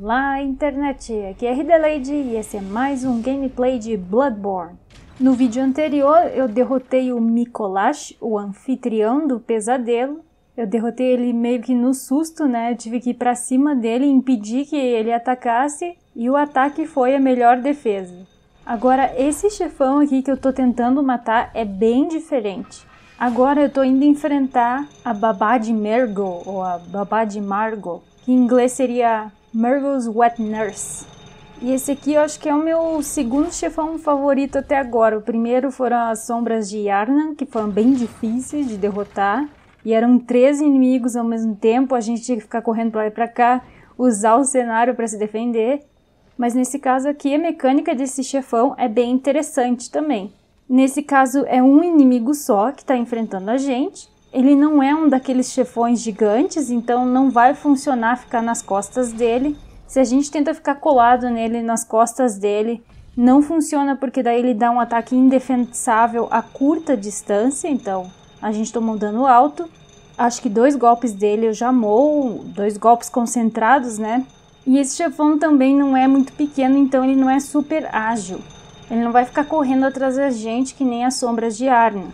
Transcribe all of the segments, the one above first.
Olá internet, aqui é Rideleide e esse é mais um gameplay de Bloodborne. No vídeo anterior eu derrotei o Micolash, o anfitrião do pesadelo. Eu derrotei ele meio que no susto, né? Eu tive que ir pra cima dele e impedir que ele atacasse e o ataque foi a melhor defesa. Agora esse chefão aqui que eu tô tentando matar é bem diferente. Agora eu tô indo enfrentar a Babá de Mergo, ou a Babá de Margo, que em inglês seria Mergo's Wet Nurse. E esse aqui eu acho que é o meu segundo chefão favorito até agora. O primeiro foram as Sombras de Yharnam, que foram bem difíceis de derrotar. E eram 3 inimigos ao mesmo tempo, a gente tinha que ficar correndo pra lá e pra cá, usar o cenário para se defender. Mas nesse caso aqui a mecânica desse chefão é bem interessante também. Nesse caso é um inimigo só que está enfrentando a gente. Ele não é um daqueles chefões gigantes, então não vai funcionar ficar nas costas dele. Se a gente tenta ficar colado nele, nas costas dele, não funciona porque daí ele dá um ataque indefensável a curta distância, então a gente toma um dano alto. Acho que 2 golpes dele eu já morro, 2 golpes concentrados, né? E esse chefão também não é muito pequeno, então ele não é super ágil. Ele não vai ficar correndo atrás da gente que nem as Sombras de Yharnam.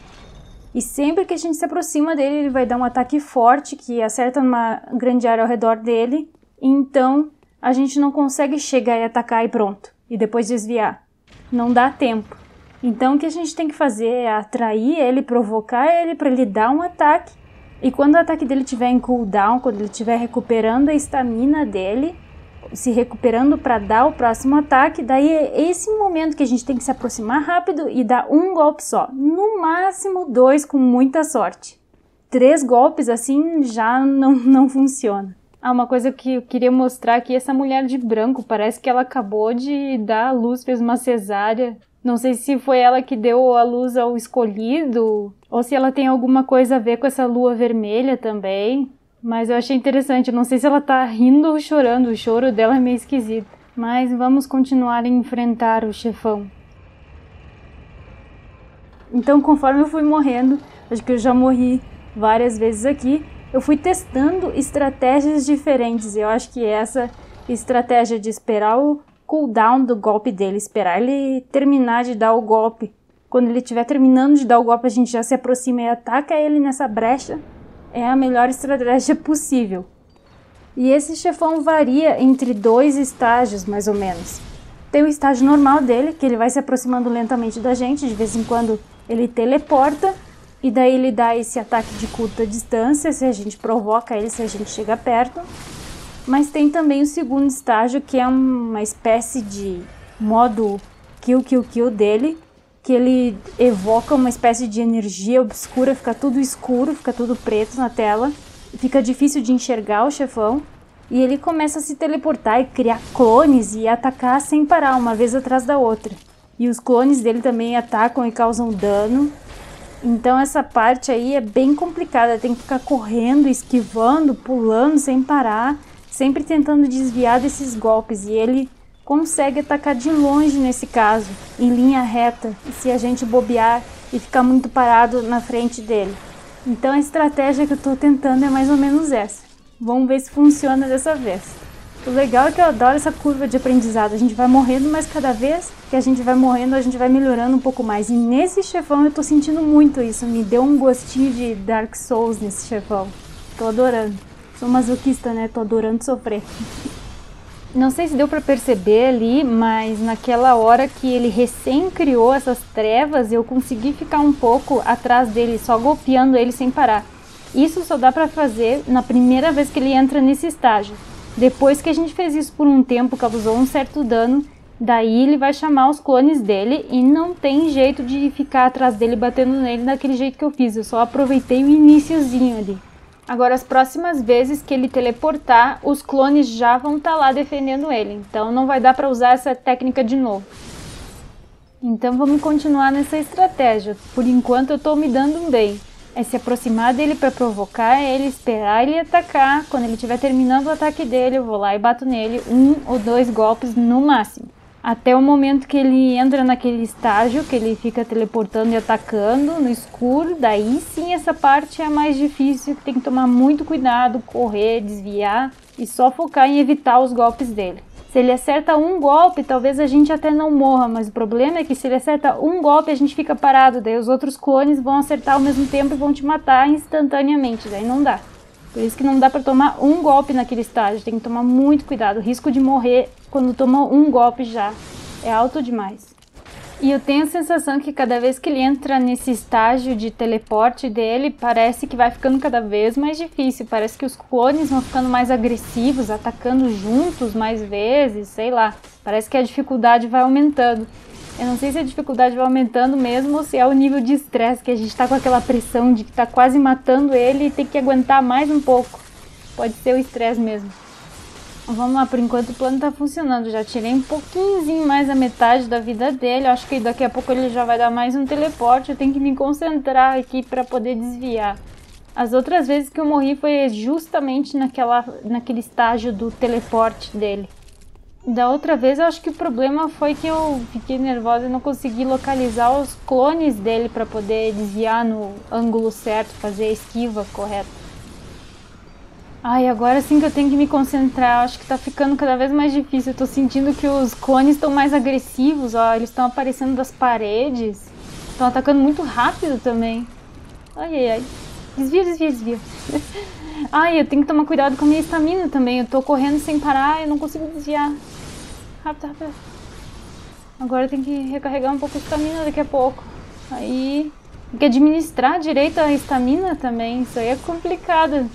E sempre que a gente se aproxima dele, ele vai dar um ataque forte que acerta numa grande área ao redor dele. E então a gente não consegue chegar e atacar e pronto. E depois desviar. Não dá tempo. Então o que a gente tem que fazer é atrair ele, provocar ele para ele dar um ataque. E quando o ataque dele estiver em cooldown, quando ele estiver recuperando a estamina dele, se recuperando para dar o próximo ataque, daí é esse momento que a gente tem que se aproximar rápido e dar um golpe só. No máximo 2 com muita sorte. 3 golpes assim já não funciona. Uma coisa que eu queria mostrar aqui, essa mulher de branco, parece que ela acabou de dar à luz, fez uma cesárea. Não sei se foi ela que deu a luz ao escolhido, ou se ela tem alguma coisa a ver com essa lua vermelha também. Mas eu achei interessante, eu não sei se ela tá rindo ou chorando, o choro dela é meio esquisito. Mas vamos continuar a enfrentar o chefão. Então, conforme eu fui morrendo, acho que eu já morri várias vezes aqui, eu fui testando estratégias diferentes. Eu acho que essa estratégia de esperar o cooldown do golpe dele, esperar ele terminar de dar o golpe. Quando ele estiver terminando de dar o golpe, a gente já se aproxima e ataca ele nessa brecha. É a melhor estratégia possível. E esse chefão varia entre 2 estágios, mais ou menos. Tem o estágio normal dele, que ele vai se aproximando lentamente da gente, de vez em quando ele teleporta, e daí ele dá esse ataque de curta distância, se a gente provoca ele, se a gente chega perto. Mas tem também o segundo estágio, que é uma espécie de modo kill dele, que ele evoca uma espécie de energia obscura, fica tudo escuro, fica tudo preto na tela, fica difícil de enxergar o chefão, e ele começa a se teleportar e criar clones e atacar sem parar, uma vez atrás da outra. E os clones dele também atacam e causam dano, então essa parte aí é bem complicada, tem que ficar correndo, esquivando, pulando sem parar, sempre tentando desviar desses golpes, e ele consegue atacar de longe nesse caso, em linha reta, se a gente bobear e ficar muito parado na frente dele. Então a estratégia que eu estou tentando é mais ou menos essa. Vamos ver se funciona dessa vez. O legal é que eu adoro essa curva de aprendizado. A gente vai morrendo, mas cada vez que a gente vai morrendo, a gente vai melhorando um pouco mais. E nesse chefão eu estou sentindo muito isso. Me deu um gostinho de Dark Souls nesse chefão. Tô adorando. Sou masoquista, né? Tô adorando sofrer. Não sei se deu para perceber ali, mas naquela hora que ele recém criou essas trevas, eu consegui ficar um pouco atrás dele, só golpeando ele sem parar. Isso só dá para fazer na primeira vez que ele entra nesse estágio. Depois que a gente fez isso por um tempo, causou um certo dano, daí ele vai chamar os clones dele e não tem jeito de ficar atrás dele batendo nele daquele jeito que eu fiz. Eu só aproveitei o iniciozinho ali. Agora, as próximas vezes que ele teleportar, os clones já vão estar lá defendendo ele. Então, não vai dar para usar essa técnica de novo. Então, vamos continuar nessa estratégia. Por enquanto, eu estou me dando bem. É se aproximar dele para provocar ele, esperar ele atacar. Quando ele estiver terminando o ataque dele, eu vou lá e bato nele 1 ou 2 golpes no máximo. Até o momento que ele entra naquele estágio, que ele fica teleportando e atacando no escuro. Daí sim essa parte é a mais difícil, que tem que tomar muito cuidado, correr, desviar e só focar em evitar os golpes dele. Se ele acerta um golpe, talvez a gente até não morra, mas o problema é que se ele acerta um golpe, a gente fica parado, daí os outros clones vão acertar ao mesmo tempo e vão te matar instantaneamente, daí não dá. Por isso que não dá pra tomar um golpe naquele estágio, tem que tomar muito cuidado. O risco de morrer quando toma um golpe já é alto demais. E eu tenho a sensação que cada vez que ele entra nesse estágio de teleporte dele, parece que vai ficando cada vez mais difícil. Parece que os clones vão ficando mais agressivos, atacando juntos mais vezes, sei lá. Parece que a dificuldade vai aumentando. Eu não sei se a dificuldade vai aumentando mesmo ou se é o nível de estresse, que a gente tá com aquela pressão de que tá quase matando ele e tem que aguentar mais um pouco. Pode ser o estresse mesmo. Vamos lá, por enquanto o plano tá funcionando. Já tirei um pouquinho mais da metade da vida dele. Acho que daqui a pouco ele já vai dar mais um teleporte. Eu tenho que me concentrar aqui pra poder desviar. As outras vezes que eu morri foi justamente naquele estágio do teleporte dele. Da outra vez eu acho que o problema foi que eu fiquei nervosa e não consegui localizar os clones dele pra poder desviar no ângulo certo, fazer a esquiva correta. Ai, agora sim que eu tenho que me concentrar. Acho que tá ficando cada vez mais difícil. Eu tô sentindo que os clones estão mais agressivos, ó. Eles estão aparecendo das paredes. Estão atacando muito rápido também. Ai, ai, ai. Desvia, desvia, desvia. Ai, eu tenho que tomar cuidado com a minha estamina também. Eu tô correndo sem parar, eu não consigo desviar. Rápido, rápido. Agora eu tenho que recarregar um pouco a estamina daqui a pouco. Aí... tem que administrar direito a estamina também. Isso aí é complicado.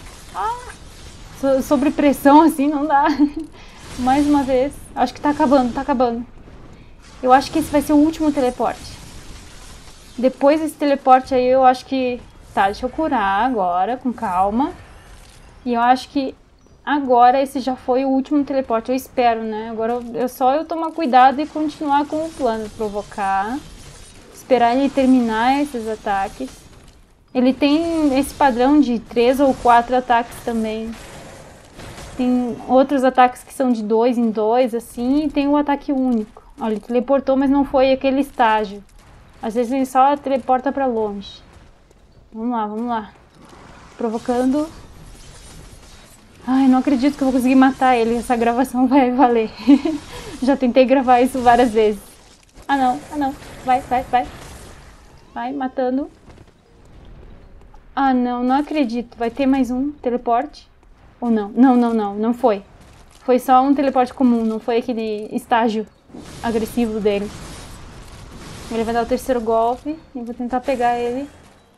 Ah, sobre pressão assim não dá. Mais uma vez. Acho que tá acabando, tá acabando. Eu acho que esse vai ser o último teleporte. Depois desse teleporte aí eu acho que... tá, deixa eu curar agora, com calma. E eu acho que agora esse já foi o último teleporte. Eu espero, né? Agora é só eu tomar cuidado e continuar com o plano. Provocar. Esperar ele terminar esses ataques. Ele tem esse padrão de 3 ou 4 ataques também. Tem outros ataques que são de 2 em 2, assim, e tem o ataque único. Olha, ele teleportou, mas não foi aquele estágio. Às vezes ele só teleporta pra longe. Vamos lá, vamos lá. Provocando. Ai, não acredito que eu vou conseguir matar ele. Essa gravação vai valer. Já tentei gravar isso várias vezes. Ah, não, ah, não. Vai, vai, vai. Vai, matando. Ah, não, não acredito. Vai ter mais um teleporte? Ou não? Não, não, não. Não foi. Foi só um teleporte comum. Não foi aquele estágio agressivo dele. Ele vai dar o terceiro golpe. E vou tentar pegar ele.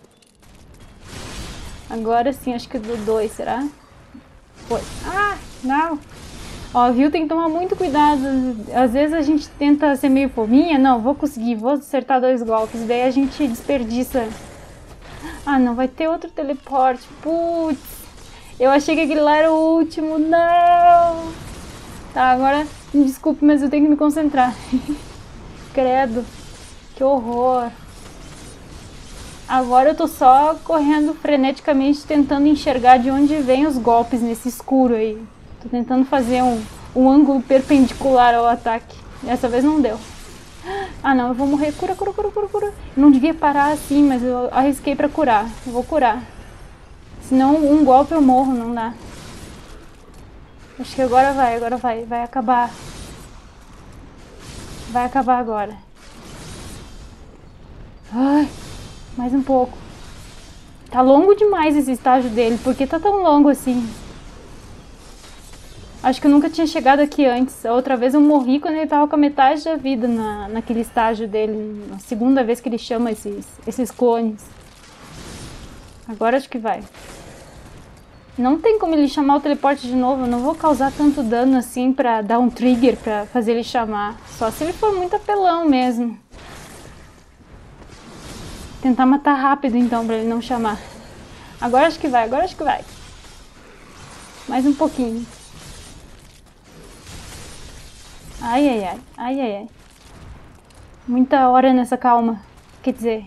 Agora sim, acho que do 2, será? Foi. Ah, não. Ó, viu? Tem que tomar muito cuidado. Às vezes a gente tenta ser meio fominha. Não, vou conseguir. Vou acertar 2 golpes. Daí a gente desperdiça. Ah, não, vai ter outro teleporte. Putz, eu achei que aquele lá era o último. Não! Tá, agora, me desculpe, mas eu tenho que me concentrar. Credo, que horror. Agora eu tô só correndo freneticamente, tentando enxergar de onde vêm os golpes nesse escuro aí. Tô tentando fazer um ângulo perpendicular ao ataque. Dessa vez não deu. Ah, não, eu vou morrer. Cura, cura, cura, cura, cura. Eu não devia parar assim, mas eu arrisquei pra curar. Eu vou curar. Senão um golpe eu morro, não dá. Acho que agora vai. Vai acabar. Vai acabar agora. Ai, mais um pouco. Tá longo demais esse estágio dele. Por que tá tão longo assim? Acho que eu nunca tinha chegado aqui antes. A outra vez eu morri quando ele tava com a metade da vida naquele estágio dele. Na segunda vez que ele chama esses clones. Agora acho que vai. Não tem como ele chamar o teleporte de novo. Eu não vou causar tanto dano assim pra dar um trigger pra fazer ele chamar. Só se ele for muito apelão mesmo. Tentar matar rápido então pra ele não chamar. Agora acho que vai, agora acho que vai. Mais um pouquinho. Ai, ai, ai, ai, ai, ai. Muita hora nessa calma. Quer dizer...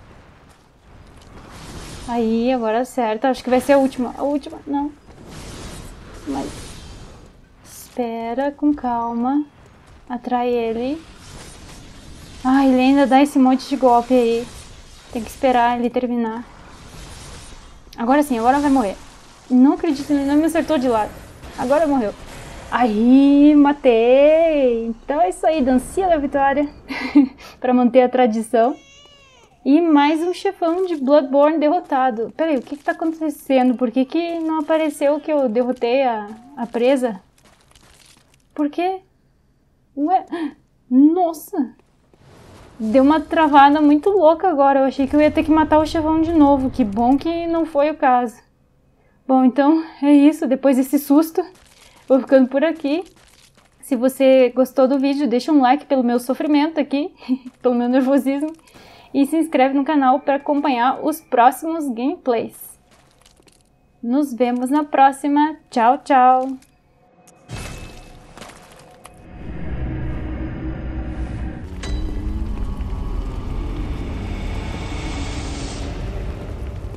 Aí, agora acerta. Acho que vai ser a última. A última, não. Mas... espera, com calma. Atrai ele. Ai, ele ainda dá esse monte de golpe aí. Tem que esperar ele terminar. Agora sim, agora vai morrer. Não acredito, ele não me acertou de lado. Agora morreu. Aí, matei! Então é isso aí, dancinha da vitória. Pra manter a tradição. E mais um chefão de Bloodborne derrotado. Peraí, o que tá acontecendo? Por que não apareceu que eu derrotei a presa? Por quê? Ué? Nossa! Deu uma travada muito louca agora. Eu achei que eu ia ter que matar o chefão de novo. Que bom que não foi o caso. Bom, então é isso. Depois desse susto, vou ficando por aqui. Se você gostou do vídeo, deixa um like pelo meu sofrimento aqui, pelo meu nervosismo. E se inscreve no canal para acompanhar os próximos gameplays. Nos vemos na próxima. Tchau, tchau!